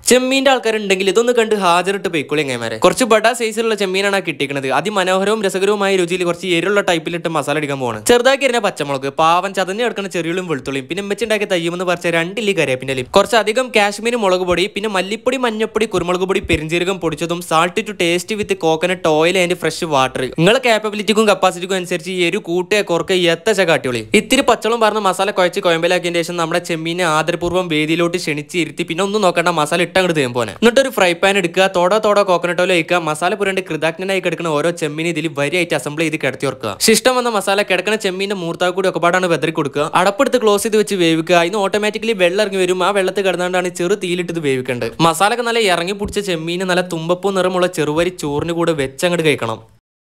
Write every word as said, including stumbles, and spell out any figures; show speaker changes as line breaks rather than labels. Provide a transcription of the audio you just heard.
ചെമ്മീൻ്റെ ആൾക്കാരുണ്ടെങ്കിൽ ഇതൊന്ന് കണ്ട് ഹാജറിട്ട് പോയിക്കോളി എങ്ങനെമാരെ. കുറച്ച് ബഡാ സൈസിലുള്ള ചെമ്മീനാണ് കിട്ടിക്കുന്നത്. അതിമനോഹരവും രസകരവുമായ രുചിയിൽ കുറച്ച് എരിയുള്ള ടൈപ്പിലിട്ട് മസാല അടിക്കാൻ പോവാണ്. ചെറുതാക്കി എറിഞ്ഞ പച്ചമുളക്, പാവൻ ചതഞ്ഞ് കിടക്കുന്ന ചെറിയുള്ളിയും വെളുത്തുള്ളിയും, പിന്നെ മെച്ചുണ്ടാക്കി തയ്യുമെന്ന് പറിച്ച രണ്ടില്ലി കരേപ്പിൻ്റെയും, കുറച്ചധികം കാശ്മീരി മുളക് പൊടി, പിന്നെ മല്ലിപ്പൊടി, മഞ്ഞപ്പൊടി, കുരുമുളക് പൊടി, പെരിഞ്ചീരകം പൊടിച്ചതും, salt to taste with coconut oil and fresh water. നിങ്ങളെ കാപ്പബിലിറ്റിക്കും കപ്പാസിറ്റിക്കും അനുസരിച്ച് ഈ ഒരു കൂട്ടേ കുറക്കെ എത്തച്ച കാട്ടിയോളി. ഇത്തിരി പച്ചളം പറഞ്ഞ മസാല കുഴച്ച് കോയമ്പലാക്കിയതിന് ശേഷം നമ്മുടെ ചെമ്മീനെ ആദരപൂർവ്വം വേദിയിലോട്ട് ക്ഷണിച്ച് ഇരുത്തി പിന്നെ ഒന്നും നോക്കണ്ട മസാല ഇട്ടങ്ങോട്ട് തേം പോലെ. എന്നിട്ട് ഒരു ഫ്രൈ പാൻ എടുക്കുക, തോടോ തോടോ കോക്കനട്ട് ഓയിൽ ഒഴിക്കുക, മസാല പുരണ്ട് കൃതജ്ഞനായി കിടക്കുന്ന ഓരോ ചെമ്മീനെ ഇതിൽ വരിയായിട്ട് അസംബിൾ ചെയ്ത് കിടത്തി ഓർക്കുക. ശിഷ്ടം വന്ന മസാല കിടക്കുന്ന ചെമ്മീന്റെ മൂർത്താവ് കൂടി ഒക്കെ പാടാണ് വെതറി കൊടുക്കുക. അടപ്പെടുത്ത് ക്ലോസ് ചെയ്ത് വെച്ച് വേവിക്കുക. അതിന് ഓട്ടോമാറ്റിക്കലി വെള്ളം ഇറങ്ങി വരും. ആ വെള്ളത്തിൽ കിടന്നാണ്ടാണ് ചെറു തീയിലിട്ട് വേവിക്കേണ്ടത്. മസാല ഒക്കെ നല്ല ഇറങ്ങി പിടിച്ച ചെമ്മീന് നല്ല തുമ്പപ്പൂ നിറമുള്ള ചെറുവരി ചോറിന് കൂടെ വെച്ചങ്ങോട്ട് കഴിക്കണം.